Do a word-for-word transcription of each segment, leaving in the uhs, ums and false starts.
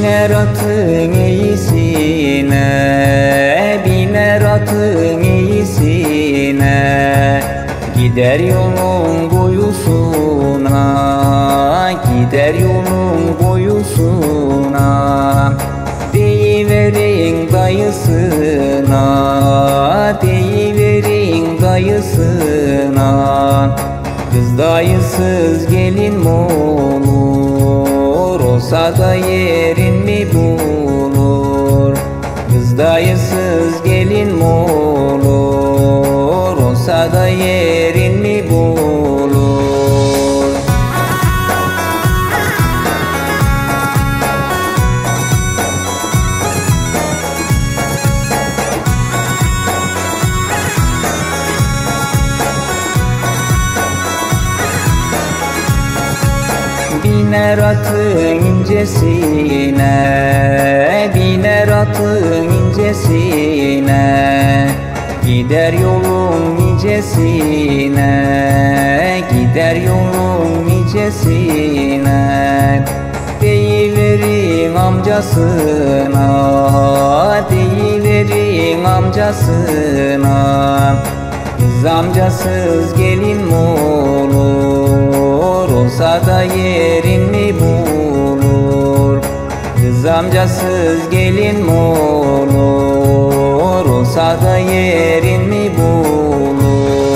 Biner atın iyisine, biner atın iyisine, gider yolun boyusuna, gider yolun boyusuna. Deyiverin dayısına, deyiverin dayısına, kız dayısız gelin mi olur, olsa da yerin mi bulur? Kız dayısız gelin mi olur, olsa da yerin mi bulur? Biner atın incesine, biner atın incesine, gider yolun nicesine, gider yolun nicesine. Deyiverin amcasına, deyiverin amcasına, kız amcasız gelin mi olur, olsa da yerin mi bulur? Kız amcasız gelin mi olur, olsa da yerin mi bulur?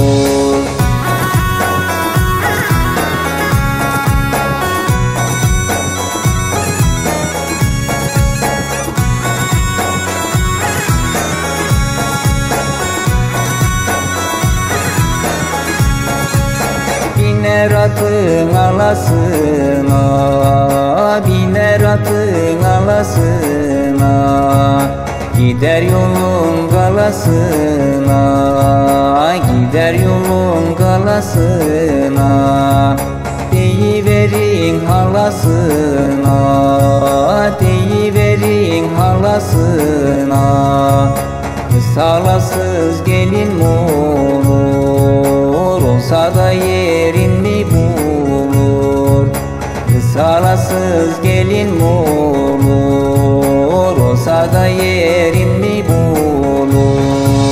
Biner atın alasına, biner atın alasına, gider yolun galasına, gider yolun galasına. Deyiverin halasına, deyiverin halasına, kız halasız gelin mi olur, olsa da yerin mi bulur? Kız halasız gelin mi olur, olsa da yerin mi bulur?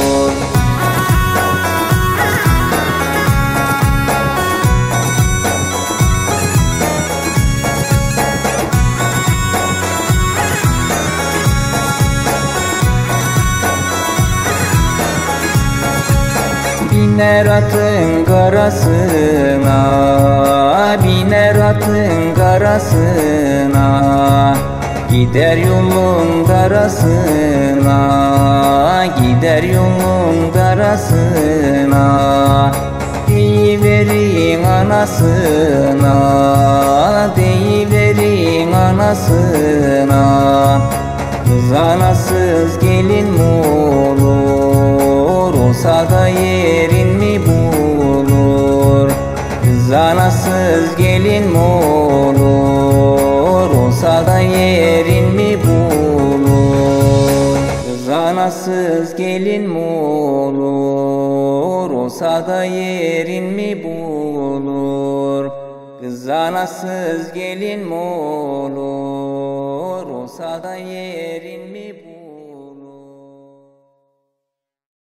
Biner atın karasına, biner atın karasına, gider yolun darasına, gider yolun darasına. Deyiverin anasına, deyiverin anasına, kız anasız gelin mi olur, olsa da yerin mi bulur? Kız anasız gelin mi olur, olsa da yerin mi bulur? Kız anasız gelin mi olur, olsa da yerin mi bulur? Kız anasız gelin mi olur, olsa da yerin